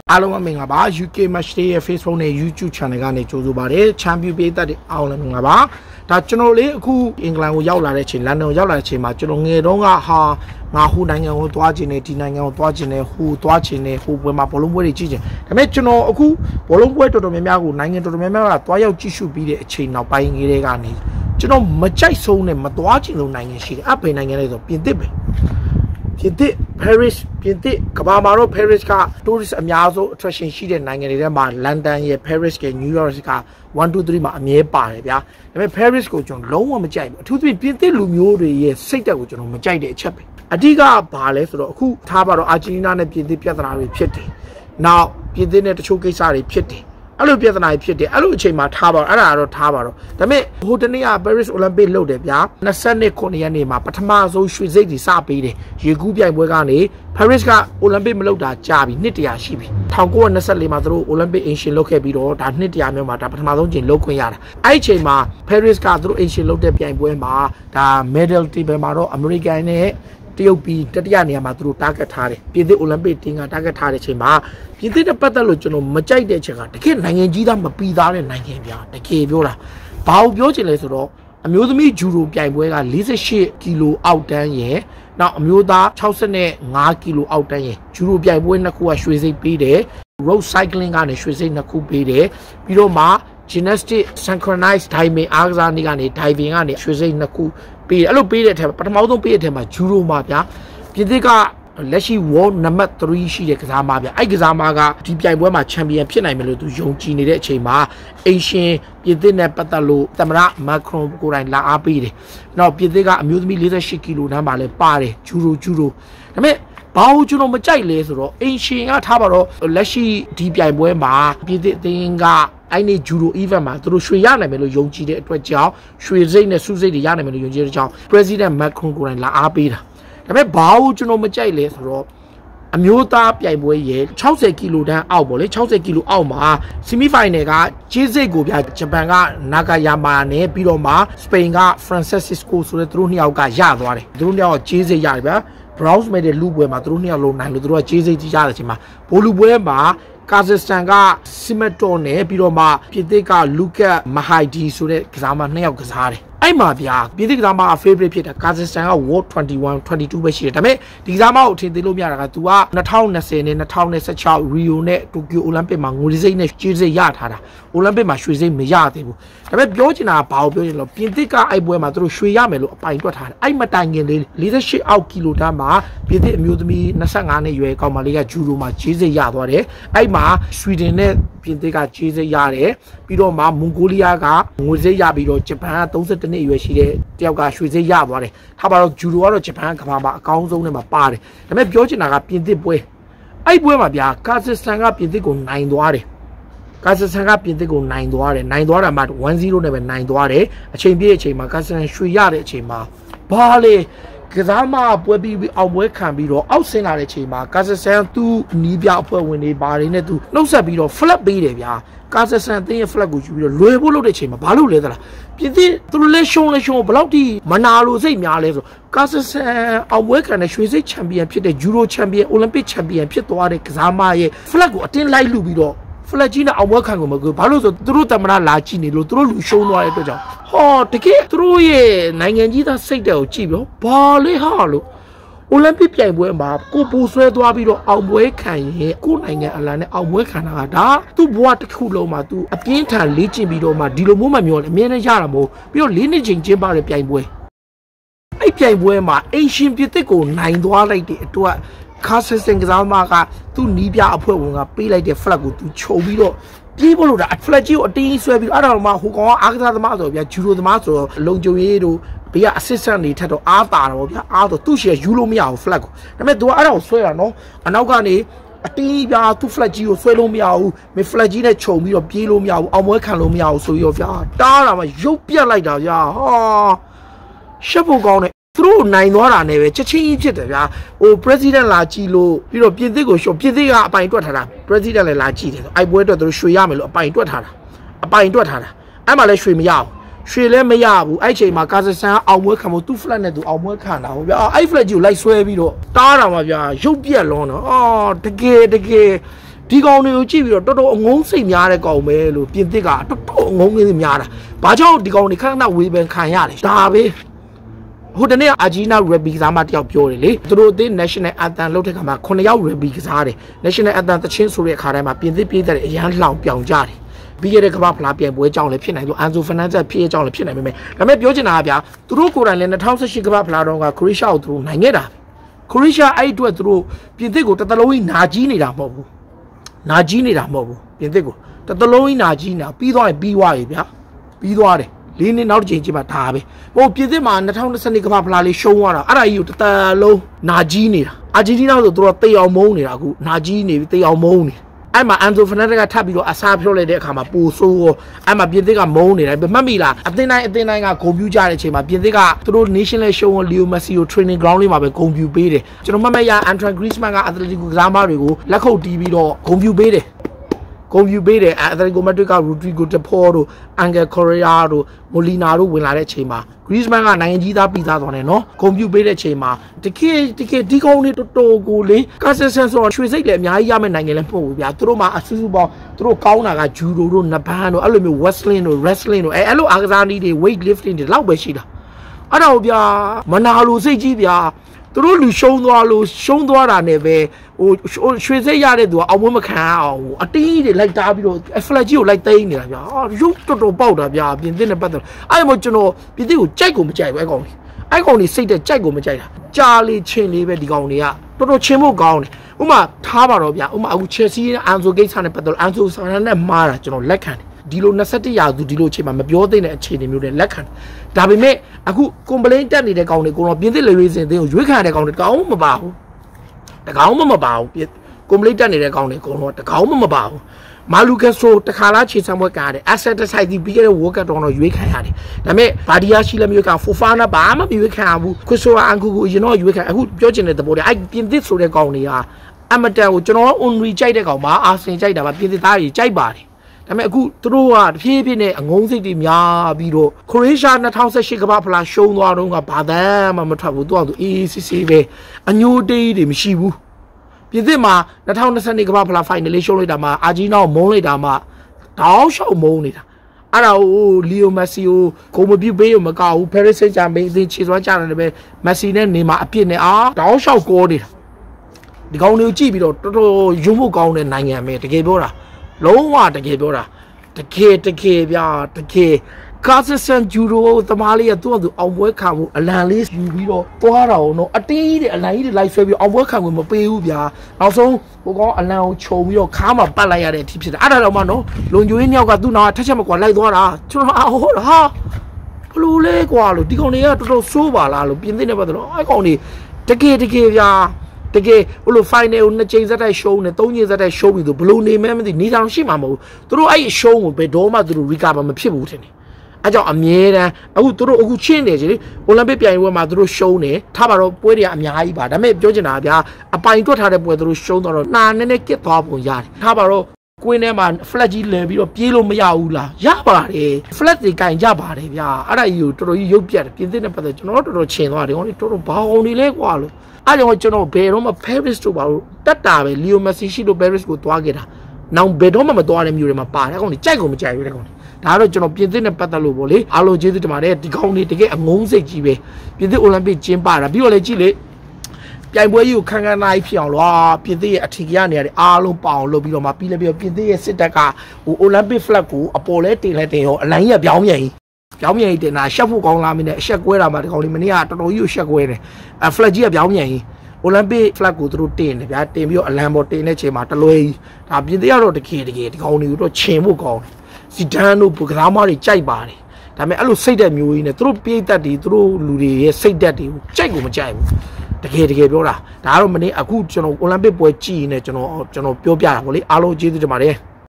အားလုံးမင်္ဂလာပါ UK Match Day ရဲ့ Facebook နဲ့ YouTube Channel ကနေကြိုဆိုပါတယ်။ Champion ပေးသက်တဲ့အားလုံးမင်္ဂလာပါ။ဒါကျွန်တော်လေးအခုအင်္ဂလန်ကိုရောက်လာတဲ့အချိန်လန်ဒန်ကိုရောက်လာတဲ့အချိန်မှာကျွန်တော်ငယ်တုန်းကဟာငါဟိုနိုင်ငံကိုသွားခြင်းနဲ့ဒီနိုင်ငံကိုသွားခြင်းနဲ့ဟိုသွားခြင်းနဲ့ဟိုပွဲမှာဘောလုံးပွဲတွေကြည့်ခြင်းဒါပေမဲ့ကျွန်တော်အခုဘောလုံးပွဲတော်တော်များများကိုနိုင်ငံတော်တော်များများကသွားရောက်ကြည့်ရှုပြီးတဲ့အချိန်နောက်ပိုင်းကြီးတွေကနေကျွန်တော်မကြိုက်ဆုံးနဲ့မသွားခြင်းလို့နိုင်ငံရှိတယ်။အဖေနိုင်ငံလေးဆိုပြင်သစ်ပဲပြင်သစ် Paris ပြင်သစ်ကမ္ဘာမှာတော့ Paris က tourist အများဆုံး attraction ရှိတဲ့နိုင်ငံတွေထဲမှာ London ရဲ့ Paris ရဲ့ New York က1 2 3မှာအမြဲပါတယ်ဗျာဒါပေမဲ့ Paris ကိုကျွန်တော်လုံးဝမကြိုက်ဘူးအထူးသဖြင့်ပြင်သစ်လူမျိုးတွေရဲ့စိတ်ဓာတ်ကိုကျွန်တော်မကြိုက်တဲ့အချက်ပဲအဓိကဘာလဲဆိုတော့အခုထားပါတော့အာဂျင်တီးနားနဲ့ပြင်သစ်ပြဿနာတွေဖြစ်တယ်နောက်ပြင်သစ်နဲ့တချို့ကိစ္စတွေဖြစ်တယ်အဲ့လိုပြဿနာတွေဖြစ်တယ်အဲ့လိုအချိန်မှာထားပါတော့အဲ့ဒါကတော့ထားပါတော့ဒါပေမဲ့ဟိုတနေ့က Paris Olympic လုပ်တယ်ဗျာ29ရက်နေ့မှာပထမဆုံးရွှေစိတ်ကြီးစပေးတယ်ရေကူးပြိုင်ပွဲကနေ Paris က Olympic မလုပ်တာကြာပြီနှစ်တရာရှိပြီ1924မှာသူတို့ Olympic Asian လုပ်ခဲ့ပြီးတော့ဒါနှစ်တရာမျိုးမှာဒါပထမဆုံးချိန်လုပ်ခွင့်ရတာအဲ့ဒီအချိန်မှာ Paris ကသူတို့ Asian လုပ်တဲ့ပြိုင်ပွဲမှာဒါ medal table မှာတော့ American နဲ့တရုတ်ပြည်တတိယနေရာမှာသူတို့ target ထားတယ်ပြင်သစ် Olympic team က target ထားတဲ့အချိန်မှာပြင်သစ်နဲ့ပတ်သက်လို့ကျွန်တော်မကြိုက်တဲ့အချက်ကတကယ်နိုင်ငံကြီးသားမပီသားတဲ့နိုင်ငံပြတကယ်ပြောတာဘာလို့ပြောချင်လဲဆိုတော့အမျိုးသမီးဂျူဒိုပြိုင်ပွဲက48ကီလိုအောက်တန်းရဲ့နောက်အမျိုးသား65ကီလိုအောက်တန်းရဲ့ဂျူဒိုပြိုင်ပွဲနှစ်ခုကရွှေစိတ်ပေးတယ် road cycling ကနေရွှေစိတ်နှစ်ခုပေးတယ်ပြီးတော့မှ gymnastic synchronized diving အားကစားနည်းကနေ diving ကနေရွှေစိတ်နှစ်ခုပေးတယ်အဲ့လိုပေးတဲ့အထက်ပထမဆုံးပေးတဲ့အထက်မှာဂျူဒိုမှာဗျာပြင်သစ်ကလက်ရှိ world number 3ရှိတဲ့ကစားမဗျအဲ့ကစားမကဒီပြိုင်ပွဲမှာချန်ပီယံဖြစ်နိုင်မယ်လို့သူယုံကြည်နေတဲ့အချိန်မှာအင်ရှင်ပြင်သစ်နဲ့ပတ်သက်လို့သမရမက်ခရွန်ကိုယ်တိုင်လာအားပေးတယ်။နောက်ပြင်သစ်ကအမျိုးသမီး48ကီလိုတန်းမှာလည်းပါတယ်ဂျူဒိုဒါပေမဲ့ဘာလို့ကျွန်တော်မကြိုက်လဲဆိုတော့အင်ရှင်ကထားပါတော့လက်ရှိဒီပြိုင်ပွဲမှာပြင်သစ်အသင်းကအဲ့ဒီဂျူဒို event မှာသူတို့ရွှေရနိုင်မယ်လို့ယုံကြည်တဲ့အတွက်ကြောင့်ရွှေစိတ်နဲ့ဆုစိတ်တွေရနိုင်မယ်လို့ယုံကြည်တဲ့ကြောင့် President Macron ကိုယ်တိုင်လာအားပေးတာဒါပေမဲ့ဘာလို့ကျွန်တော်မကြိုက်လဲဆိုတော့အမျိုးသားပြိုင်ပွဲရဲ့60ကီလိုတန်းအောက်ပေါ့လေ60ကီလိုအောက်မှာ semi final ကဂျေးစိတ်ကိုပြဂျပန်ကနာဂါယာမာနဲ့ပြီးတော့မှစပိန်က Francisco ဆိုတဲ့သူတို့နှစ်ယောက်ကရသွားတယ်သူတို့နှစ်ယောက်ကဂျေးစိတ်ရတယ်ဗျာ bronze medal လူပွဲမှာသူတို့နှစ်ယောက်လုံးနိုင်လို့သူတို့ကဂျေးစိတ်ကြီးရတဲ့အချိန်မှာဘိုလူပွဲမှာကာဇက်စတန်ကစီမက်တော်နဲ့ပြီးတော့မှပြင်သစ်ကလူကတ်မဟိုင်ဒီဆိုတဲ့ကစားမနှစ်ယောက်ကစားတယ်အဲ့မှာဗျာပြင်သစ်ကစားမ favorite ဖြစ်တာကာဇက်စတန်က World 21 22ပဲရှိတယ်ဒါပေမဲ့ဒီကစားမကိုအထင်သေးလို့မရတာက तू က2020နဲ့2016 Rio နဲ့ Tokyo Olympic မှာငွေစိတ်နဲ့ရွှေစိတ်ရထားတာ Olympic မှာရွှေစိတ်မရသေးဘူးဒါပေမဲ့ပြောချင်တာကဘာကိုပြောချင်လဲပြင်သစ်ကအဲ့ပွဲမှာသူတို့ရွှေရမယ်လို့အပိုင်တွက်ထားတယ်အဲ့မတိုင်ခင်လေး48အောက်ကီလိုတန်းမှာပြင်သစ်အမျိုးသမီး25နှစ်ရွယ်ကောင်မလေးကဂျူဒိုမှာဂျေးစိတ်ရသွားတယ်အဲ့မှာဆွီဒင်နဲ့ပြင်သစ်ကဂျေးစိတ်ရတယ်ပြီးတော့မှမွန်ဂိုလီးယားကငွေစိတ်ရပြီးတော့ဂျပန်က32နှစ်အရွယ်ရှိတဲ့တယောက်ကရွှေစိတ်ရသွားတယ်ထားပါတော့ဂျူဒိုကတော့ဂျပန်ကမ္ဘာမှာအကောင်းဆုံးနဲ့မှာပါတယ်ဒါပေမဲ့ပြောချင်တာကပြင်သစ်ပွဲအဲ့ပွဲမှာဗျာကာဇက်စတန်ကပြင်သစ်ကိုနိုင်သွားတယ်ကာဇက်စတန်ကပြင်သစ်ကိုနိုင်သွားတယ်နိုင်သွားတာမှ 1-0 နဲ့ပဲနိုင်သွားတယ်အချိန်ပြည့်အချိန်မှာကာဇက်စတန်ရွှေရတဲ့အချိန်မှာဘာလေကစားမပွဲပြီးအောင်ပွဲခံပြီးတော့အောက်ဆင်းလာတဲ့အချိန်မှာကာဇက်စတန်သူ့နီးပြအဖွဲ့ဝင်တွေဘာတွေနဲ့သူနှုတ်ဆက်ပြီးတော့ flag ပေးတယ်ဗျာကာဇက်စတန်အသင်းရဲ့ flag ကိုယူပြီးတော့လွယ်ဖို့လုပ်တဲ့အချိန်မှာဘာလို့လဲသလားပြင်သစ်သူတို့လဲရှုံးဘယ်လောက်ထိမနာလို့စိတ်များလဲဆိုကာဇက်စတန်အောင်ပွဲခံတဲ့ရွှေစိတ်ချန်ပီယံဖြစ်တဲ့ယူရိုချန်ပီယံအိုလံပစ်ချန်ပီယံဖြစ်သွားတဲ့ကစားမရဲ့ flag ကိုအတင်းလိုက်လူပြီးတော့ flag ကြီးနဲ့အောင်ပွဲခံကုန်မှာဘာလို့ဆိုသူတို့တမနာလာကြည့်နေလို့သူတို့လူရှုံးသွားတဲ့အတွက်ကြောင့်ဟောတကယ်သူတို့ရဲ့နိုင်ငံကြီးသားစိတ်တဲ့ကိုကြည့်ပြီးတော့ဘာလဲဟာလို့အိုလံပစ်ပြိုင်ပွဲမှာကိုပူဆွဲသွားပြီးတော့အောင်ပွဲခံရင်ကိုနိုင်ငံအလံနဲ့အောင်ပွဲခံတာကဒါသူ့ဘဝတစ်ခုလုံးမှာသူအပြင်းထန်လေ့ကျင့်ပြီးတော့မှဒီလိုမျိုးမှမျိုးလည်းအမြဲတမ်းရတာမဟုတ်ပြီးတော့၄နှစ်ချိန်ကျင်းပတဲ့ပြိုင်ပွဲအဲ့ပြိုင်ပွဲမှာအင်ရှင်ပြည်သစ်ကိုနိုင်သွားလိုက်တဲ့အတွက်ကာဇက်စတန်ကစားမကသူ့နီးပြအဖွဲ့ဝင်ကပေးလိုက်တဲ့ flag ကိုသူခြုံပြီးတော့ပြေးဖို့လို့ဒါ flag ကြီးကိုအတင်းဆွဲပြီးတော့အဲ့ဒါမှဟိုကောင်ကအားကစားသမားဆိုတော့ဗျာဂျူဒိုသမားဆိုတော့လုံကျုံရေးတို့ဘေးက assistant တွေထက်တော့အားတာတော့ဗျာအားတော့သူ့ရှယ်ယူလို့မရဘူး flag ကိုဒါပေမဲ့ तू ကအဲ့ဒါကိုဆွဲတာနော်အနောက်ကနေအတင်းပြသူ့ flag ကြီးကိုဆွဲလို့မရဘူးမင်း flag ကြီးနဲ့ခြုံပြီးတော့ပြေးလို့မရဘူးအောင်ပွဲခံလို့မရဘူးဆိုပြီးတော့ဗျာတားတာမှရုပ်ပြက်လိုက်တာဗျာဟာရှက်ဖို့ကောင်းတယ်သူတို့နိုင်သွားတာနဲ့ပဲချက်ချင်းကြီးဖြစ်တယ်ဗျာဟို president လာကြည့်လို့ပြီးတော့ပြင်သစ်ကိုရှော့ပြင်သစ်ကအပိုင်တွက်ထားတာ president လည်းလာကြည့်တယ်ဆိုအဲ့ပွဲအတွက်သူတို့ရွှေရမယ်လို့အပိုင်တွက်ထားတာအဲ့မှာလည်းရွှေမရဘူးရွှေလည်းမရဘူးအဲ့ချိန်မှာကာဇက်စတန်အောင်ပွဲခံဖို့သူ့ flag နဲ့သူအောင်ပွဲခံတာဗျာအဲ့ flag ကြီးကိုလိုက်ဆွဲပြီးတော့တားတာမှာဗျာရုပ်ပြက်လုံးတော့အော်တကယ်ဒီကောင်တွေကိုကြည့်ပြီးတော့တော်တော်အငုံစိတ်များတဲ့ကောင်ပဲလို့ပြင်သစ်ကတော်တော်အငုံကြီးများတာဘာကြောင့်ဒီကောင်တွေခဏခဏဝေဖန်ခံရတယ်ဒါပဲဟိုတနေ့အာဂျီနာရဘီကစားမတယောက်ပြောတယ်လေသူတို့အသင်း national anthem လုပ်တဲ့ခါမှာ9ယောက်ရဘီကစားတယ် national anthem တချင်းဆိုတဲ့အခါတိုင်းမှာပြင်သစ်ပြည်သက်တွေအရန်လှောင်ပြောင်ကြတယ်ပြီးခဲ့တဲ့ကမ္ဘာဖလားပြိုင်ပွဲကြောင့်လည်းဖြစ်နိုင်လို့အန်ဆိုဖန်နန်ဒက်ဖြစ်ကြောင့်လည်းဖြစ်နိုင်ပေမဲ့ဒါပေမဲ့ပြောချင်တာကဗျာသူတို့ကိုယ်တိုင်လည်း2018ကမ္ဘာဖလားတော့ကခရိုအေးရှားကိုသူတို့နိုင်ခဲ့တာခရိုအေးရှားအဲ့အတွက်သူတို့ပြင်သစ်ကိုတစ်သလုံးကြီးနာကြီးနေတာမဟုတ်ဘူးနာကြီးနေတာမဟုတ်ဘူးပြင်သစ်ကိုတစ်သလုံးကြီးနာကြီးနေတာပြီးသွားရင်ပြီးသွားပြီဗျာပြီးသွားတယ်၄နှစ်နောက်တစ်ချိန်ချိန်မှာဒါပဲဟိုပြင်သစ်မှာ2020ကမ္ဘာဖလားလေးရှုံးသွားတာအဲ့ဒါကြီးကိုတစ်သလုံးနာကြီးနေတာအာဂျင်တီးနားဆိုသူတို့တေအောင်မုန်းနေတာအခုနာကြီးနေပြီတေအောင်မုန်းနေအဲ့မှာအန်ဆိုဖနယ်ဒက်ကထပ်ပြီးတော့အစားဖြုတ်လိုက်တဲ့အခါမှာပိုဆိုးရောအဲ့မှာပြင်သစ်ကမုန်းနေတယ်မှတ်မိလားအသင်းတိုင်းကဂုံပြူကြတဲ့အချိန်မှာပြင်သစ်ကသူတို့ national show ကို Leo Messi ကို training ground လေးမှာပဲဂုံပြူပေးတယ်ကျွန်တော်မှတ်မိရ Antoine Griezmann က Atletico ကစားမတွေကိုလက်ခုပ်တီးပြီးတော့ဂုံပြူပေးတယ်ဂုံပြူပေးတယ် Atletico Madrid က Rodrigo De Paul တို့ Angel Correa တို့ Molina တို့ဝင်လာတဲ့အချိန်မှာ Griezmann ကနိုင်ငံကြီးသားပြီးသားသွားတယ်နော်ဂုံပြူပေးတဲ့အချိန်မှာတကယ်ဒီကောင်လေးတော်တော်ကိုလေကာဆန်ဆန်ဆိုတော့ရွှေစိတ်လည်းအများကြီးရမယ့်နိုင်ငံလည်းမဟုတ်ဘူးဗျာသူတို့မှာအဆူဆူပေါင်းသူတို့ကောင်းတာကဂျူဒိုတို့နဘန်တို့အဲ့လိုမျိုး wrestling တို့ wrestling တို့အဲ့လိုအားကစားနည်းတွေ weight lifting တွေလောက်ပဲရှိတာအဲ့တော့ဗျာမနာလိုစိတ်ကြီးဗျာသူတို့လူရှုံးသွားတာနဲ့ပဲဟိုရွှေစိတ်ရတဲ့သူကအောင်မမခံအောင်အတီးတွေလိုက်တားပြီးတော့ flag ကြီးကိုလိုက်သိမ်းနေတာဗျာရုပ်တော်တော်ပေါက်တာဗျာပြင်သစ်နဲ့ပတ်သက်အဲ့မို့ကျွန်တော်ပြင်သစ်ကိုကြိုက်ကိုမကြိုက်ဘူးအဲ့ကောင်တွေစိတ်တဲ့ကြိုက်ကိုမကြိုက်တာကြားလေးချင်းလေးပဲဒီကောင်တွေကတော်တော်ချင်းဖို့ကောင်းတယ်ဥမာထားပါတော့ဗျာဥမာအခု Chelsea နဲ့ Anzo ကိစ္စနဲ့ပတ်သက်လို့ Anzo ဆန်နဲ့မားတာကျွန်တော်လက်ခံတယ်ဒီလို21ရာစုဒီလိုအချိန်မှာမပြောသင့်တဲ့အခြေအနေမျိုးတွေလက်ခံဒါပေမဲ့အခု complaint တက်နေတဲ့ကောင်တွေကိုတော့ပြင်သစ်လေရေးစင်အသင်းကိုရွေးခံတဲ့ကောင်တွေတကောင်မပါဘူးတကောင်မပါဘူး complaint တက်နေတဲ့ကောင်တွေအကုန်လုံးတကောင်မပါဘူးမာလူကက်ဆိုတခါလားခြေဆံပွဲကားတယ် asset ဆိုင်တီပြီးခဲ့တဲ့ world cup တော့ရွေးခံရတယ်ဒါပေမဲ့ဘာဒီယာရှိလည်းမရွေးခံ Fofana ဘာမှမရွေးခံဘူးခွစ်ဆိုအန်ကူကိုရင်တော့ရွေးခံအခုပြောချင်တဲ့သဘောတည်းအဲ့ပြင်သစ်ဆိုတဲ့ကောင်တွေကအမတန်ကိုကျွန်တော် only ကြိုက်တဲ့ကောင်ပါအာဆင်ကြိုက်တာပါပြင်သစ်သားကြီးကြိုက်ပါတယ်ဒါပေမဲ့အခုသူတို့ကတဖြည်းဖြည်းနဲ့အငုံစိတ်တွေများပြီးတော့ခရိုအေးရှား2018ကမ္ဘာဖလားရှုံးသွားတော့ကဘာသာမှမထွက်ဘူးသူကသူ ACC ပဲအညိုတေးတွေမရှိဘူးပြင်သစ်မှာ2022ကမ္ဘာဖလား final လေးရှုံးလိုက်တာမှာအာဂျီနာကိုမုန်းလိုက်တာမှာတောင်းလျှောက်မုန်းနေတာအဲ့ဒါကို Leo Messi ကိုဂုံမပြုတ်ပေးရမကောက်ဘူး Paris Saint-Germain အသင်းခြေစွမ်းကြတယ်ပဲ Messi နဲ့နေမှာအပြစ်နဲ့တောင်းလျှောက်ကောနေတာဒီကောင်တွေကိုကြည့်ပြီးတော့တော်တော်ရုံဖို့ကောင်းတဲ့နိုင်ငံပဲတကယ်ပြောတာလုံးဝတကယ်ပြောတာတကယ်ဗျာတကယ်ကာဆန်ဂျူဒိုသမားလေးကသူ့အတူအောင်ပွဲခံမှုအလံလေးယူပြီးတော့သွားတာတော့အတင်းကြီးတဲ့အလံကြီးတွေလိုက်ဆွဲပြီးအောင်ပွဲခံမှုမပေးဘူးဗျာနောက်ဆုံးဟိုကောင်အလံကိုခြုံပြီးတော့ခါးမှာပတ်လိုက်ရတဲ့အထိဖြစ်တယ်အဲ့ဒါတော့မှနော်လုံကျွေးနှစ်ယောက်ကသူ့နာထက်ချက်မကွာလိုက်သွားတာကျွန်တော်ဟုတ်လားဟာဘလို့လဲကွာလို့ဒီကောင်တွေကတော်တော်စိုးပါလားလို့ပြင်သစ်နေပတ်တော့အဲ့ကောင်တွေတကယ်ဗျာတကယ်ဟိုလို final ကို2ချိန်ဇက်တိုက်ရှုံးနေ3ချိန်ဇက်တိုက်ရှုံးပြီးတော့ဘလို့နေမဲမသိနေတောင်ရှိမှာမဟုတ်ဘူးသူတို့အဲ့ရှုံးကိုဘယ်တော့မှသူတို့ recover မဖြစ်ဘူးထင်တယ်အဲ့ကြောင့်အမြဲတမ်းအခုသူတို့အခုချင်းနေကြီးအိုလံပစ်ပြိုင်ပွဲမှာသူတို့ရှုံးနေထားပါတော့ပွဲတွေကအများကြီးပါဒါပေမဲ့ပြောချင်တာဗျာအပိုင်တွက်ထားတဲ့ပွဲသူတို့ရှုံးတော့နှာနည်းနည်းကစ်သွားပုံရတယ်ထားပါတော့ကွင်းထဲမှာ flat ကြီးလဲပြီးတော့ပြေးလို့မရဘူးလားရပါတယ် flat တွေကင်ကြပါတယ်ဗျာအဲ့ဒါကြီးကိုတော်တော်ကြီးရုပ်ပြတ်တယ်ပြင်သစ်နဲ့ပတ်သက်ကျွန်တော်တော်တော်ချင်သွားတယ်ဟောတော်တော်ဘာအောင်နေလဲကွာလို့အဲ့ကြောင့်ကျွန်တော်ဘယ်တော့မှ Paris တို့ပါလို့တက်တာပဲ Leo Messi ရှိလို့ Paris ကိုသွားခဲ့တာနောက်ဘယ်တော့မှမသွားတဲ့မျိုးတွေမှာပါတယ်အကောင်ကြီးကြိုက်ကုန်မကြိုက်ဘူးတဲ့ကောင်ဒါကတော့ကျွန်တော်ပြင်သစ်နဲ့ပတ်သက်လို့ပေါ့လေအားလုံးကျေးဇူးတင်ပါတယ်ဒီကောင်တွေတကယ်အငုံစိတ်ကြီးပဲပြင်သစ်အိုလံပစ်ကျင်းပတာပြီးတော့လည်းကြည့်လေပြိုင်ပွဲကြီးကိုခန်းခန်းနိုင်ဖြစ်အောင်လို့ပြင်သစ်ရဲ့အထင်ကြီးနေရတဲ့အားလုံးပေါအောင်လုပ်ပြီးတော့မှပြီးလည်းပြီးတော့ပြင်သစ်ရဲ့စစ်တပ်ကဟိုအိုလံပစ် flag ကိုအပေါ်လဲတင်လဲတင်ရောအလိုင်းကြီးပြောင်းပြန်ကြီးတင်တာရှက်ဖို့ကောင်းလားမင်းနဲ့အရှက်ကွဲတာမှဒီကောင်လေးမနေ့ကတော်တော်ကြီးကိုရှက်ကွဲတယ်flag ကြီးကပြောင်းပြန်ကြီးအိုလံပစ် flag ကိုသူတို့တင်တယ်ဗျာတင်ပြီးတော့အလံပေါ်တင်တဲ့ချိန်မှာတလွဲကြီးဒါပြင်သစ်ကတော့တကယ်ဒီကောင်တွေကိုတော့ချင်ဖို့ကောင်းတယ်စီဒန်တို့ကစားမတွေကြိုက်ပါတယ်ဒါပေမဲ့အဲ့လိုစိတ်သက်မျိုးကြီးနဲ့သူတို့ပြေးတတ်တွေသူတို့လူတွေရဲ့စိတ်သက်တွေကိုကြိုက်ကိုမကြိုက်ဘူးတကယ်ပြောတာဒါကတော့မနေ့အခုကျွန်တော်အိုလံပစ်ပွဲကြည့်နေကျွန်တော်ပြောပြတာဗောလေအားလုံးကျေးဇူးတင်ပါတယ်